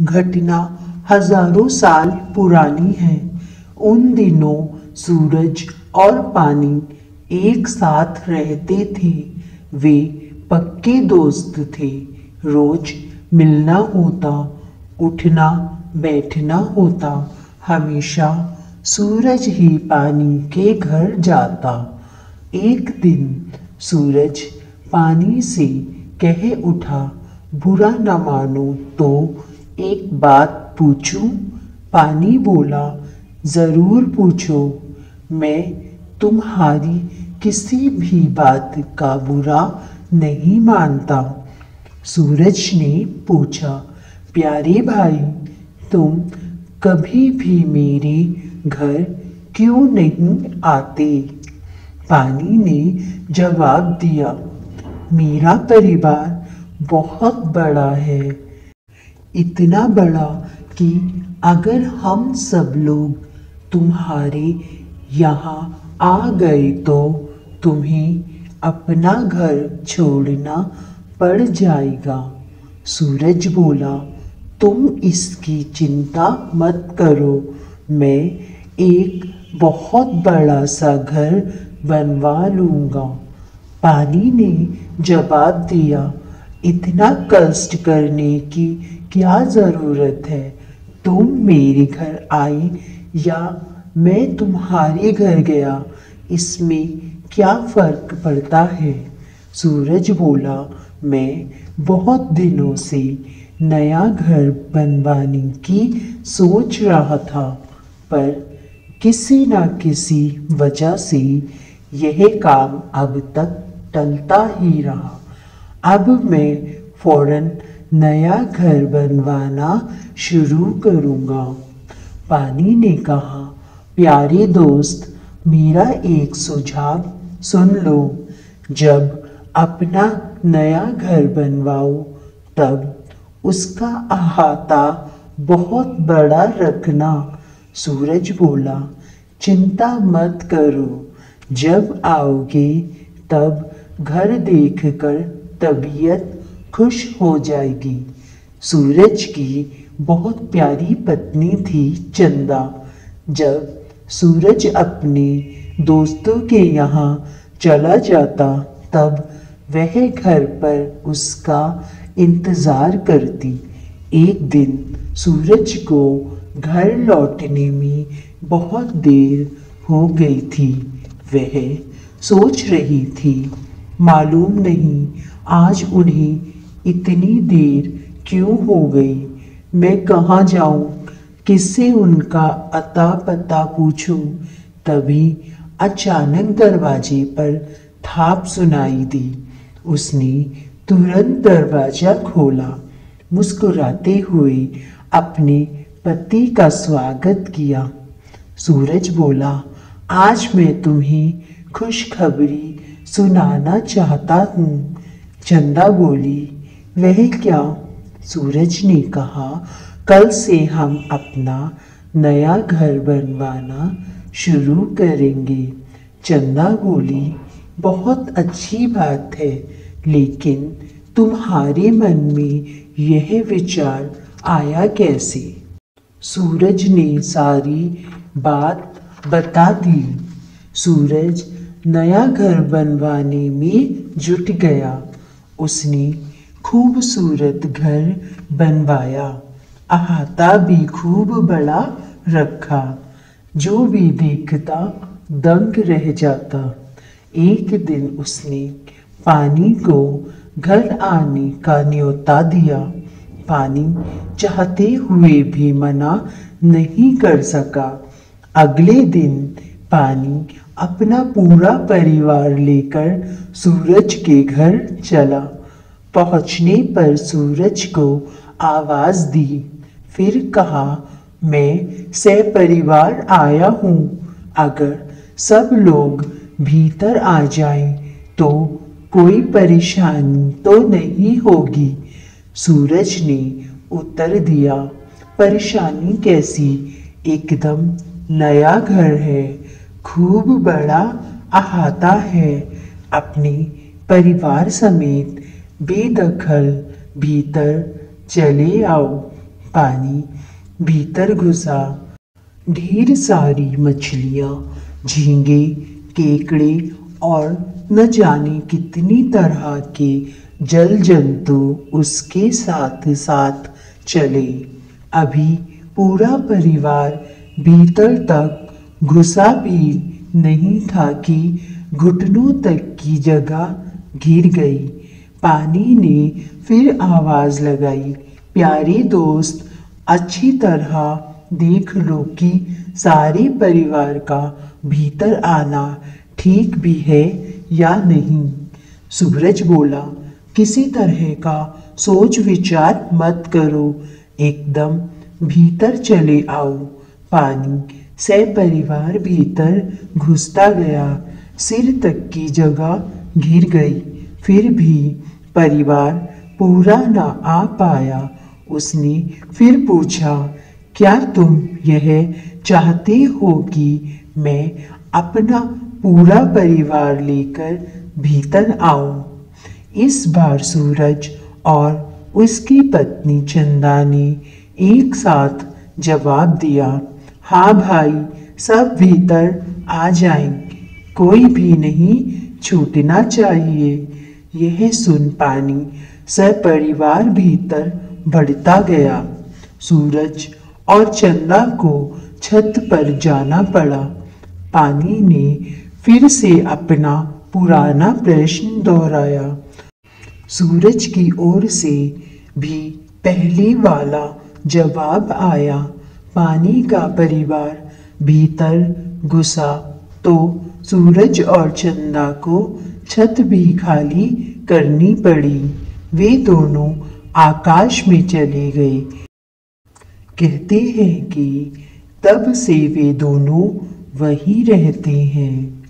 घटना हजारों साल पुरानी है। उन दिनों सूरज और पानी एक साथ रहते थे। वे पक्के दोस्त थे। रोज मिलना होता, उठना बैठना होता। हमेशा सूरज ही पानी के घर जाता। एक दिन सूरज पानी से कह उठा, बुरा न मानो तो एक बात पूछूं? पानी बोला, जरूर पूछो। मैं तुम्हारी किसी भी बात का बुरा नहीं मानता। सूरज ने पूछा, प्यारे भाई, तुम कभी भी मेरे घर क्यों नहीं आते? पानी ने जवाब दिया, मेरा परिवार बहुत बड़ा है। इतना बड़ा कि अगर हम सब लोग तुम्हारे यहाँ आ गए तो तुम्हें अपना घर छोड़ना पड़ जाएगा। सूरज बोला, तुम इसकी चिंता मत करो। मैं एक बहुत बड़ा सा घर बनवा लूँगा। पानी ने जवाब दिया, इतना कष्ट करने की क्या ज़रूरत है? तुम मेरे घर आए या मैं तुम्हारे घर गया, इसमें क्या फर्क पड़ता है? सूरज बोला, मैं बहुत दिनों से नया घर बनवाने की सोच रहा था, पर किसी न किसी वजह से यह काम अब तक टलता ही रहा। अब मैं फौरन नया घर बनवाना शुरू करूँगा। पानी ने कहा, प्यारे दोस्त, मेरा एक सुझाव सुन लो। जब अपना नया घर बनवाओ तब उसका अहाता बहुत बड़ा रखना। सूरज बोला, चिंता मत करो, जब आओगे तब घर देखकर तबीयत खुश हो जाएगी। सूरज की बहुत प्यारी पत्नी थी चंदा। जब सूरज अपने दोस्तों के यहाँ चला जाता तब वह घर पर उसका इंतज़ार करती। एक दिन सूरज को घर लौटने में बहुत देर हो गई थी। वह सोच रही थी, मालूम नहीं आज उन्हें इतनी देर क्यों हो गई। मैं कहाँ जाऊँ, किससे उनका अता पता पूछूं? तभी अचानक दरवाजे पर थाप सुनाई दी। उसने तुरंत दरवाजा खोला, मुस्कुराते हुए अपने पति का स्वागत किया। सूरज बोला, आज मैं तुम्हें खुशखबरी सुनाना चाहता हूँ। चंदा बोली, वह क्या? सूरज ने कहा, कल से हम अपना नया घर बनवाना शुरू करेंगे। चंदा बोली, बहुत अच्छी बात है, लेकिन तुम्हारे मन में यह विचार आया कैसे? सूरज ने सारी बात बता दी। सूरज नया घर बनवाने में जुट गया। उसने खूबसूरत घर बनवाया, अहाता भी खूब बड़ा रखा। जो भी देखता दंग रह जाता। एक दिन उसने पानी को घर आने का न्योता दिया। पानी चाहते हुए भी मना नहीं कर सका। अगले दिन पानी अपना पूरा परिवार लेकर सूरज के घर चला। पहुंचने पर सूरज को आवाज दी, फिर कहा, मैं सपरिवार आया हूँ। अगर सब लोग भीतर आ जाएं तो कोई परेशानी तो नहीं होगी। सूरज ने उत्तर दिया, परेशानी कैसी, एकदम नया घर है, खूब बड़ा अहाता है। अपने परिवार समेत बेदखल भीतर चले आओ। पानी भीतर घुसा। ढेर सारी मछलियां, झींगे, केकड़े और न जाने कितनी तरह के जल जंतु उसके साथ साथ चले। अभी पूरा परिवार भीतर तक घुसा भी नहीं था कि घुटनों तक की जगह घिर गई। पानी ने फिर आवाज लगाई, प्यारे दोस्त, अच्छी तरह देख लो कि सारे परिवार का भीतर आना ठीक भी है या नहीं। सूरज बोला, किसी तरह का सोच विचार मत करो, एकदम भीतर चले आओ। पानी से परिवार भीतर घुसता गया, सिर तक की जगह घिर गई। फिर भी परिवार पूरा न आ पाया। उसने फिर पूछा, क्या तुम यह चाहते हो कि मैं अपना पूरा परिवार लेकर भीतर आऊं? इस बार सूरज और उसकी पत्नी चंदा ने एक साथ जवाब दिया, हाँ भाई, सब भीतर आ जाएं, कोई भी नहीं छूटना चाहिए। यह सुन पानी सपरिवार भीतर बढ़ता गया। सूरज और चंदा को छत पर जाना पड़ा। पानी ने फिर से अपना पुराना प्रश्न दोहराया। सूरज की ओर से भी पहले वाला जवाब आया। पानी का परिवार भीतर घुसा तो सूरज और चंदा को छत भी खाली करनी पड़ी। वे दोनों आकाश में चले गए। कहते हैं कि तब से वे दोनों वहीं रहते हैं।